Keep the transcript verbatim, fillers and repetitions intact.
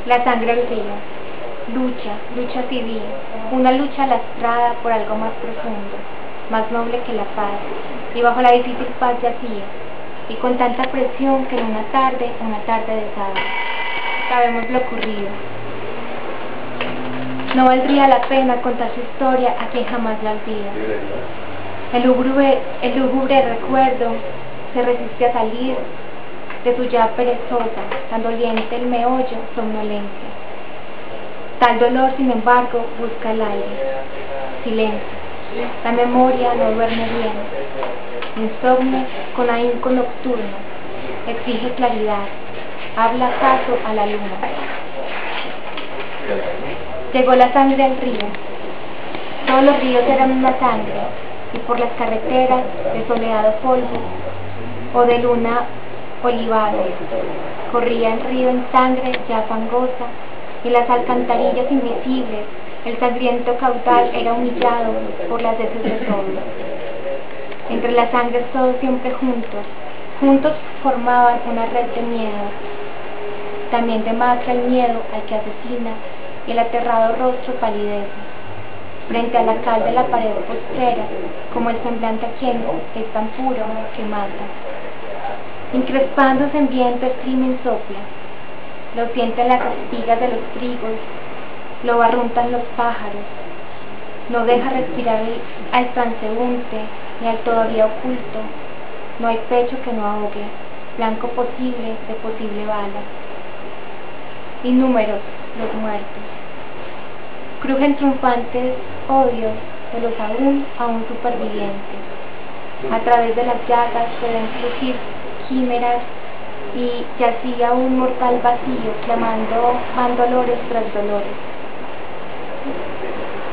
La sangre del río. Lucha, lucha civil, una lucha lastrada por algo más profundo, más noble que la paz, y bajo la difícil paz yacía, y con tanta presión que en una tarde, una tarde de sábado, sabemos lo ocurrido. No valdría la pena contar su historia a quien jamás la olvida. El lúgubre, el lúgubre recuerdo se resiste a salir de su ya perezosa, tan doliente el meollo, somnolencia. Tal dolor, sin embargo, busca el aire. Silencio. La memoria no duerme bien. Insomne con ahínco nocturno. Exige claridad. Habla acaso a la luna. Llegó la sangre al río. Todos los ríos eran una sangre, y por las carreteras de soleado polvo o de luna olivada corría el río en sangre ya fangosa, y las alcantarillas invisibles, el sangriento caudal era humillado por las heces de todos. Entre las sangres todos siempre juntos, juntos formaban una red de miedo. También demasca el miedo al que asesina, y el aterrado rostro palidece frente a la cal de la pared postrera, como el semblante a quien es tan puro que mata. Increspándose en viento el crimen sopla, lo sienten las espigas de los trigos, lo barruntan los pájaros, no deja respirar al transeúnte ni al todavía oculto, no hay pecho que no ahogue, blanco posible de posible bala. Inúmeros los muertos, crujen triunfantes odios de los aún, aún supervivientes. A través de las llagas pueden crujir quimeras y yacía un mortal vacío, clamando van dolores tras dolores.